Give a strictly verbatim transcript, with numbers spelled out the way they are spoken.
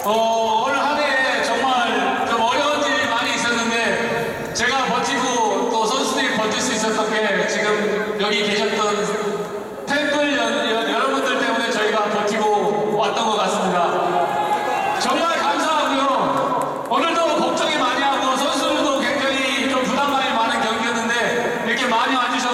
어, 올 한 해 정말 좀 어려운 일이 많이 있었는데 제가 버티고 또 선수들이 버틸 수 있었던 게 지금 여기 계셨던 팬들 여, 여, 여러분들 때문에 저희가 버티고 왔던 것 같습니다. 정말 감사하고요. 오늘도 걱정이 많이 하고 선수들도 굉장히 좀 부담감이 많은 경기였는데 이렇게 많이 와주셔서